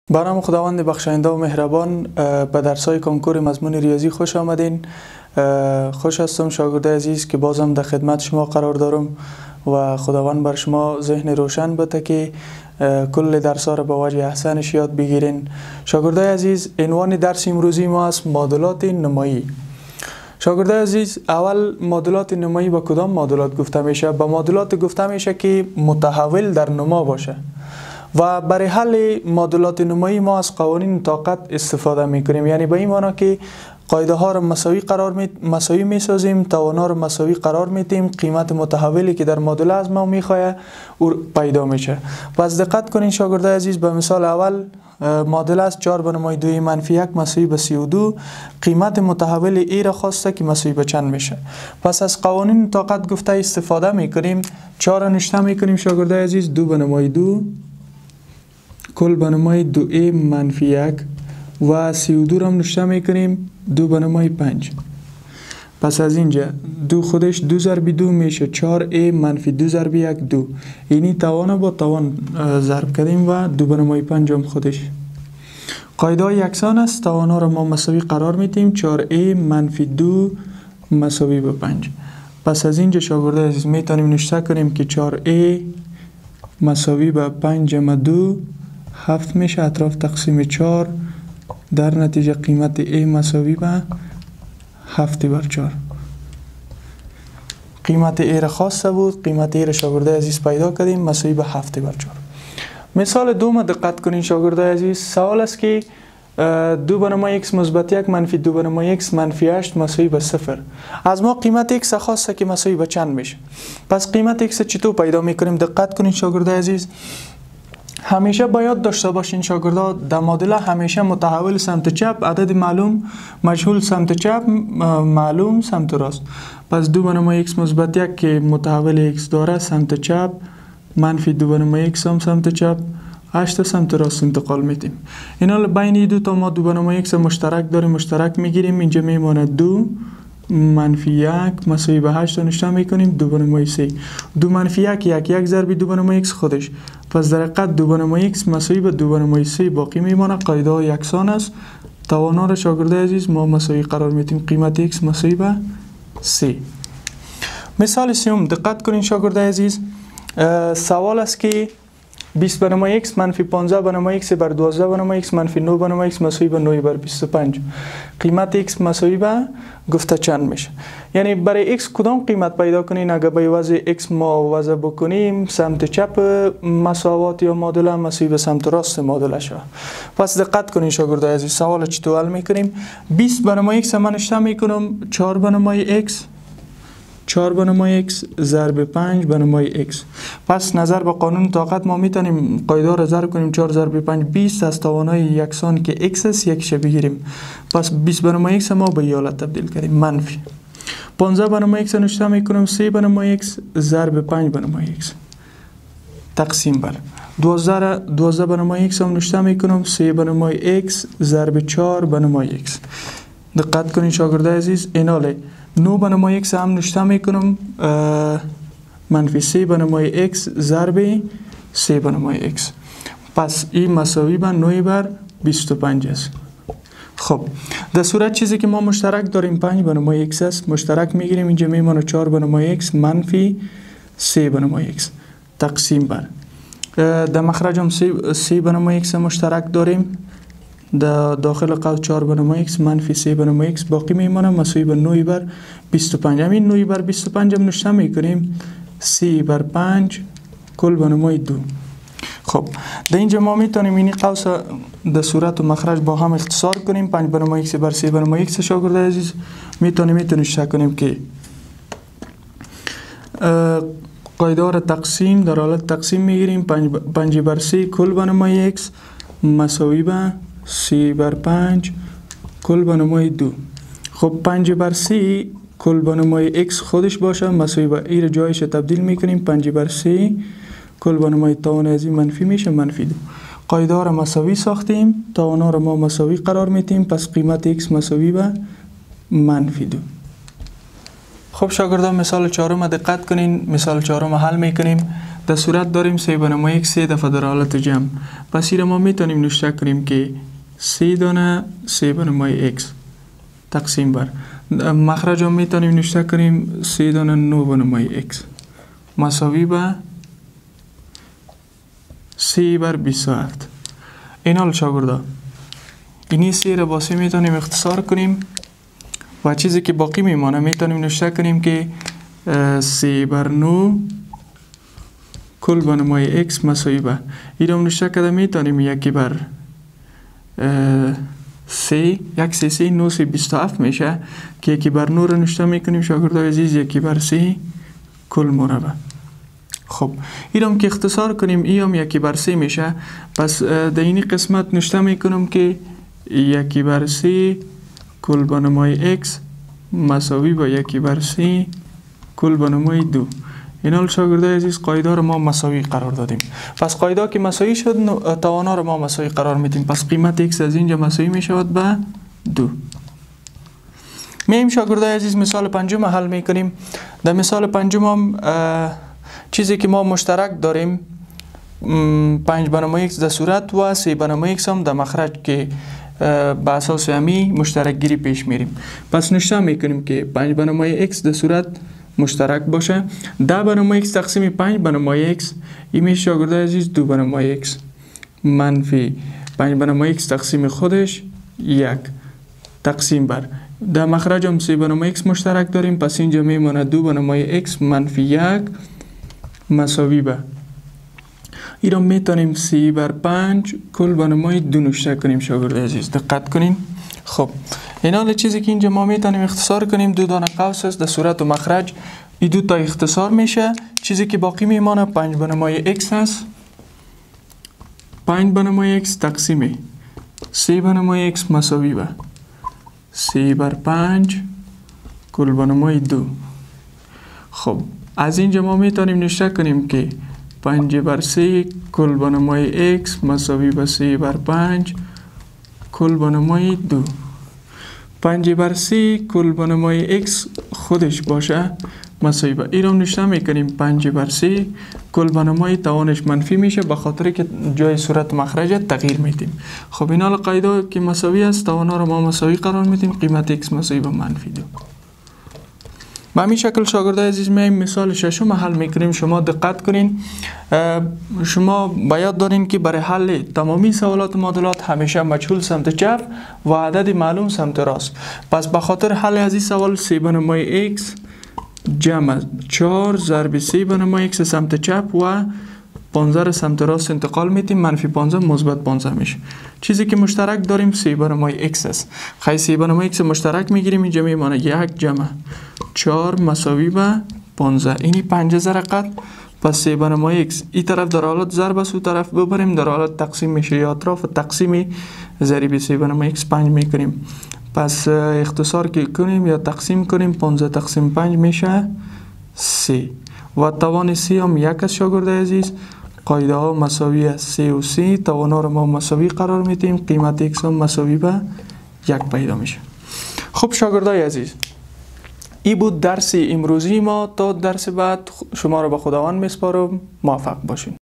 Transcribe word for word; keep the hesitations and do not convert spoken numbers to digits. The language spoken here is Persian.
به نام خداوند بخشاینده و مهربان. به درس‌های کنکور مضمون ریاضی خوش آمدین. خوش هستم شاگرد عزیز که بازم در خدمت شما قرار دارم و خداوند بر شما ذهن روشن بده که کل درس‌ها را به وجه احسنش یاد بگیرین. شاگرد عزیز، عنوان درس امروزی ما است معادلات نمایی. شاگرد عزیز، اول معادلات نمایی به کدام معادلات گفته میشه؟ به معادلات گفته میشه که متحول در نما باشه و برای حل معادلات نمایی ما از قوانین طاقت استفاده میکنیم. یعنی به این معنی که قاعده ها را مساوی قرار می مساوی میسازیم، توان ها را مساوی قرار میدیم، قیمت متحولی که در معادله از ما میخواه او پیدا میشه. پس دقت کنین شاگرد عزیز، به مثال اول معادله است چهار به نمای دوی منفی یک مساوی به سی و دو. قیمت متحول ای را خواسته که مساوی به چند میشه. پس از قوانین طاقت گفته استفاده میکنیم. چهار را نشته میکنیم شاگرد عزیز، دو به نمای دو کل به نمای دو ای منفی یک و سی و دو را نشته میکنیم دو به نمای پنج. پس از اینجا دو خودش دو ضرب دو میشه چهار ای منفی دو ضرب یک دو. اینی توان با توان ضرب کردیم و دو به نمای پنج هم خودش. قاعده های یکسان است. توان ها را ما مساوی قرار میدیم. چهار ای منفی دو مساوی به پنج. پس از اینجا شاگرد عزیز میتونیم نشته کنیم که چهار ای مساوی به پنج جمع دو هفت میشه. اطراف تقسیم چهار، در نتیجه قیمت ای مساوی به هفت بر چهار. قیمت ای را خواسته بود، قیمت ای را شاگرد عزیز پیدا کردیم، مساوی به هفت بر چهار. مثال دوم دقت کنین شاگرد عزیز. سوال است که دو به نمای x مثبت یک منفی دو به نمای x منفی هشت مساوی به صفر. از ما قیمت x خواسته که مساوی به چند میشه. پس قیمت x چطور پیدا میکنیم؟ دقت کنین شاگرد عزیز. همیشه باید داشته باشین شاگردا، در معادله همیشه متحول سمت چپ عدد معلوم، مجهول سمت چپ، معلوم سمت راست. پس دو به نمای x مثبت یک که متحول x داره سمت چپ، منفی دو به نمای x هم سمت چپ، هشت سمت راست انتقال میدیم. اینا بین این دو تا ما دو به نمای x مشترک داریم، مشترک میگیریم. اینجا میمونه دو منفی یک مساوی به هشت نشته میکنیم دو به نمای سه. دو منفی یک یک یک ضرب دو به نمای x خودش. پس در حقیقت دو به نمای x مساوی به دو به نمای سه باقی میمانه. قاعده ها یکسان است. توان ها را شاگرد عزیز ما مساوی قرار میدیم. قیمت x مساوی به سه. مثال سوم دقت کنین شاگرد عزیز. سوال است که بیست به نمای x منفی پانزده به نمای x بر دوازده به نمای x منفی نه به نمای x مساوی به نه بر بیست و پنج. قیمت x مساوی به گفته چند میشه. یعنی برای x کدام قیمت پیدا کنین؟ اگر به وضع x ما وضع بکنیم سمت چپ مساوات یا معادله مساوی به سمت راست معادله شود. پس دقت کنین شاگرد عزیز، سوال چطور حل میکنیم؟ بیست به نمای x من نشته میکنم چهار به نمای x، چهار به نمای x ضرب پنج به نمای x. پس نظر به قانون طاقت ما میتونیم قاعده را ضرب کنیم. چهار ضرب پنج بیست. از توانای یکسان که x است یکش بگیریم. پس بیست به نمای x ما به این حالت تبدیل کردیم منفی. پانزده به نمای x نشته میکنم سه به نمای x ضرب پنج به نمای x تقسیم بر دوازده. دوازده به نمای x هم نشته میکنم سه به نمای x ضرب چهار به نمای x. دقت کنین شاگرد عزیز. ایناله نه به نمای x هم نشته میکنم منفی سه به نمای x ضرب سه به نمای x. پس این مساوی به نه بر بیست و پنج است. خب در صورت چیزی که ما مشترک داریم پنج به نمای x است، مشترک میگیریم. اینجا میمونه چهار به نمای x منفی سه به نمای x تقسیم بر در مخرج هم سه به نمای x مشترک داریم. در داخل قوس چهار به نمای x منفی سه به نمای x باقی میمانه مساوی به نه بر بیست و پنج. همین نه بر بیست و پنج هم نشته میکنیم سه بر پنج کل به نمای دو. خب در اینجا ما میتونیم این قوس در صورت و مخرج با هم اختصار کنیم. پنج به نمای x بر سه به نمای x شاگرد عزیز میتونیم میتونیم نشته کنیم که قاعده را تقسیم در حالت تقسیم میگیریم. پنج بر سه کل به نمای x مساوی به سه بر پنج کل به نمای دو. خب پنج بر سه کل به نمای x خودش باشه مساوی به این جایش تبدیل میکنیم. پنج بر سه کل به نمای توان از این منفی میشه منفی دو. قاعده را مساوی ساختیم، توان را ما مساوی قرار میدیم. پس قیمت x مساوی به منفی دو. خب شاگردان مثال چهارم دقت کنین. مثال چهارم حل میکنیم. در صورت داریم سه به نمای یک سه دفعه در حالت جمع. پس این ما میتونیم نوشته کنیم که سه دانه سه به نمای x تقسیم بر مخرج هم میتونیم نوشته کنیم سه دانه نو به نمای x مساوی به سه بر بیست و هفت. این حال شاگردا اینی سه را با سه میتونیم اختصار کنیم و چیزی که باقی میمانه میتونیم نوشته کنیم که سه بر نو کل به نمای x مساوی به این را نوشته کرده میتونیم یکی بر سه یک سه سه نو سه بیست و هفت میشه که یکی بر نو را نوشته میکنیم شاگردای عزیز یکی بر سه کل مربع. خب این هم که اختصار کنیم این هم یکی بر سه میشه. پس در این قسمت نوشته میکنم که یکی بر سه کل به نمای x مساوی با یکی بر سه کل به نمای دو. این حال شاگردای عزیز قاعده رو ما مساوی قرار دادیم. پس قاعده که مساوی شد توانا رو ما مساوی قرار میدیم. پس قیمت x از اینجا مساوی میشود به دو. میم شاگردای عزیز مثال پنجم حل میکنیم. در مثال پنجم هم چیزی که ما مشترک داریم پنج به نمای x در صورت و سه به نمای x هم در مخرج که به اساس همی مشترک گیری پیش میریم. پس نوشته میکنیم که پنج به نمای x در صورت مشترک باشه. ده به نمای x تقسیم پنج به نمای x این میشه شاگردای عزیز دو به نمای x منفی پنج به نمای x تقسیم خودش یک تقسیم بر در مخرج هم سه به نمای x مشترک داریم. پس اینجا میمونه دو به نمای x منفی یک مساوی به این را میتونیم سه بر پنج کل به نمای دو نوشته کنیم شاگردای عزیز. دقت کنین. خب این حال چیزی که اینجا ما میتونیم اختصار کنیم دو دانه قوس است در صورت و مخرج این دو تا اختصار میشه. چیزی که باقی میمانه پنج به نمای x هست. پنج به نمای x تقسیم سه به نمای x مساوی به سه بر پنج کل به نمای دو. خب از اینجا ما میتونیم نوشته کنیم که پنج بر سه کل به نمای x مساوی به سه بر پنج کل به نمای دو. پنج بر سه کل به نمای x خودش باشه مساوی به این رو نوشته میکنیم پنج بر سه کل به نمای توانش منفی میشه به خاطر که جای صورت مخرج تغییر میدیم. خب این حال قاعده که مساوی است توانا رو ما مساوی قرار میدیم قیمت x مساوی به منفی دو. به همین شکل شاگردای عزیز میایم مثال ششم حل میکنیم. شما دقت کنین. شما باید دارین که برای حل تمامی سوالات معادلات همیشه مجهول سمت چپ و عدد معلوم سمت راست. پس به خاطر حل از این سوال سه به نمای x جمع چهار ضرب سه به نمای x سمت چپ و پانزده را سمت راست انتقال میدیم. منفی پانزده مثبت پانزده میشه. چیزی که مشترک داریم سه به نمای x است. خیلی سه به نمای x مشترک میگیریم. اینجا میمانه یک جمع چهار مساوی به پانزده. اینی پنج زرقت. پس سه به نمای x این طرف در حالت ضرب است و طرف ببریم در حالت تقسیم میشه یا اطراف تقسیم ضریب سه به نمای x پنج میکنیم. پس اختصار که کنیم یا تقسیم کنیم پانزده تقسیم پنج میشه سه و توان سه هم یک است شاگردای عزیز. قاعده ها مساوی است سه و سه توانا رو ما مساوی قرار میدیم قیمت x هم مساوی به یک پیدا میشه. خب شاگردای عزیز این بود درس امروزی ما. تا درس بعد شما رو به خداوند میسپارم. موفق باشین.